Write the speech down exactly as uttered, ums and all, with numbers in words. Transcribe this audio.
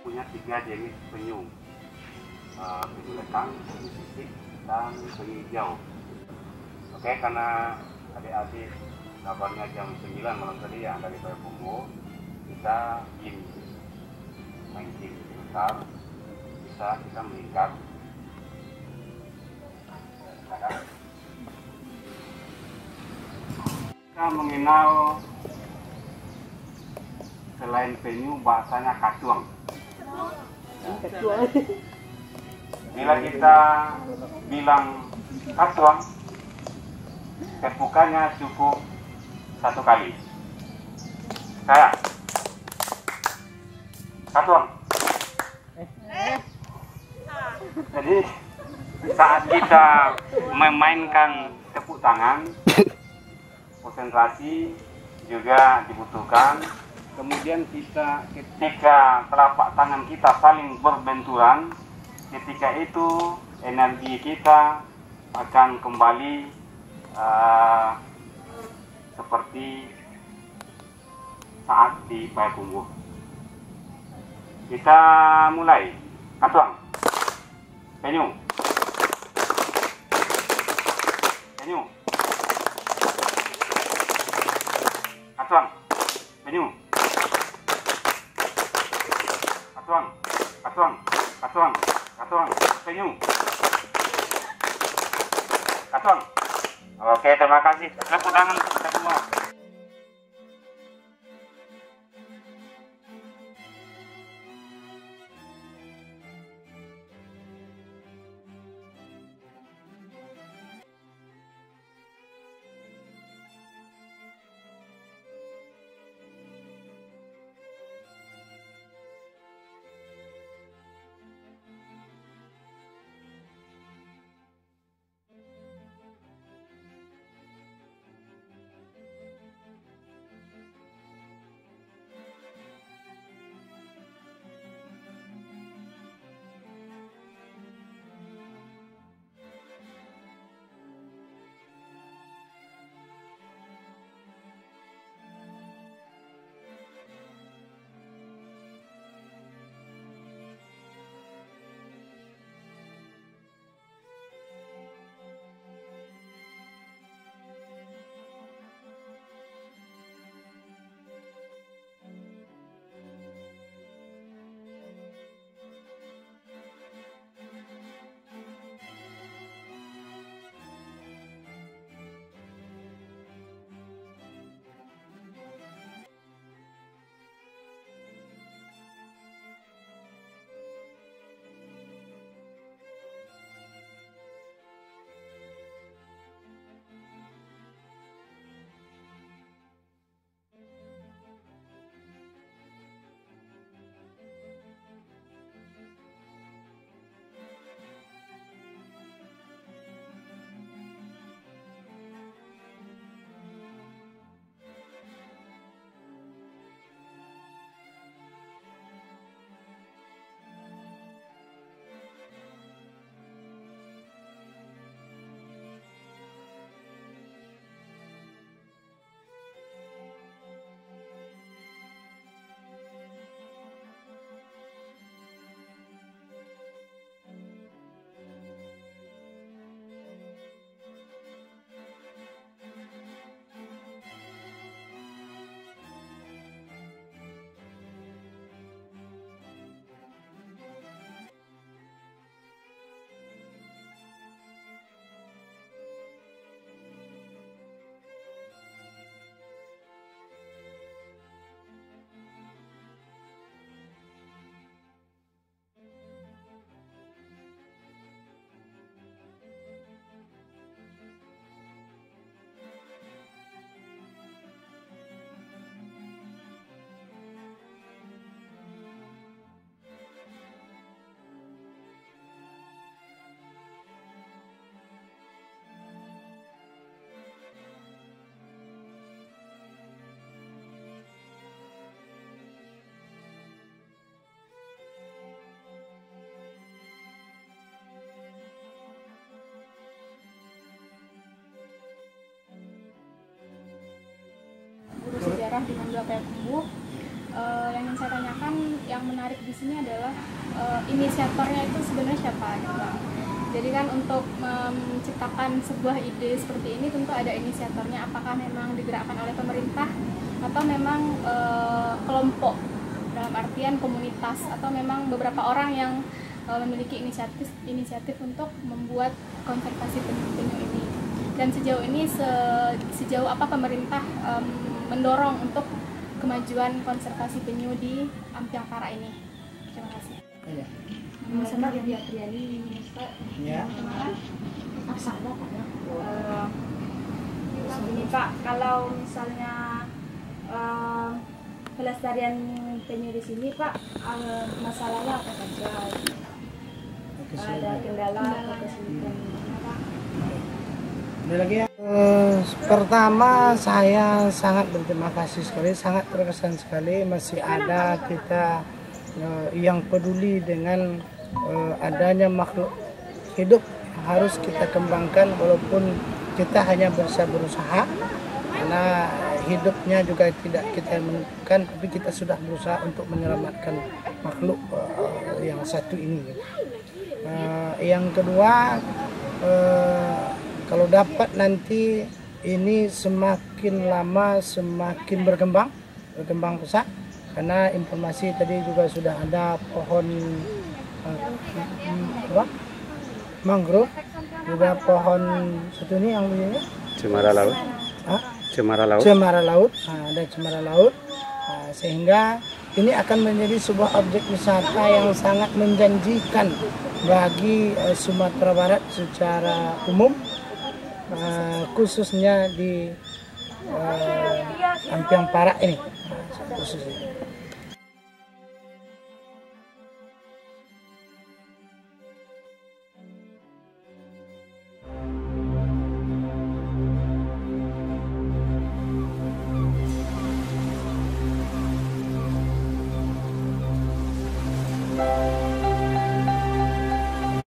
punya tiga jenis penyu, uh, penyu lekang, penyu sisik, dan penyu hijau. Oke, karena adik-adik kabarnya jam sembilan malam tadi yang dari Payakumbuh, kita game main game sebentar, bisa kita meningkat. Kita mengenal selain penyu bahasanya kacuang. Bila kita bilang kacuang, tepukannya cukup satu kali. Saya kacuang. Jadi saat kita memainkan tepuk tangan, konsentrasi juga dibutuhkan. Kemudian kita ketika telapak tangan kita saling berbenturan, ketika itu energi kita akan kembali uh, seperti saat di Payakumbuh. Kita mulai. Kacuang. Penyu. Penyu. Kacuang. Penyu. Kacuang. Kacuang. Kacuang. Kacuang. Penyu. Kacuang. Oke, terima kasih. Tepuk tangan untuk kita semua. Sejarah di Mandala Payakumbuh. uh, yang ingin saya tanyakan, yang menarik di sini adalah uh, inisiatornya itu sebenarnya siapa gitu. Jadi kan untuk menciptakan sebuah ide seperti ini tentu ada inisiatornya. Apakah memang digerakkan oleh pemerintah atau memang uh, kelompok dalam artian komunitas, atau memang beberapa orang yang uh, memiliki inisiatif inisiatif untuk membuat konservasi penyu-penyu ini. Dan sejauh ini se, sejauh apa pemerintah um, mendorong untuk kemajuan konservasi penyu di Ampiang Para ini. Terima kasih. Ya. Sama Lydia Triani, Pak. Ya. Masalah uh, ini Pak, kalau misalnya uh, pelestarian penyu di sini Pak, uh, masalahnya apa saja? Ada kendala atau kesulitan apa? Ada lagi ya? Uh, pertama saya sangat berterima kasih sekali, sangat terkesan sekali masih ada kita uh, yang peduli dengan uh, adanya makhluk hidup yang harus kita kembangkan, walaupun kita hanya berusaha berusaha karena hidupnya juga tidak kita menentukan, tapi kita sudah berusaha untuk menyelamatkan makhluk uh, yang satu ini. Uh, yang kedua, uh, kalau dapat nanti ini semakin lama semakin berkembang, berkembang pesat, karena informasi tadi juga sudah ada pohon uh, mangrove, juga pohon satu ini yang ini Cemara laut. Hah? Cemara laut. Cemara laut, nah, ada cemara laut, nah, sehingga ini akan menjadi sebuah objek wisata yang sangat menjanjikan bagi uh, Sumatera Barat secara umum, uh, khususnya di uh, Ampiang Para ini, nah, khususnya.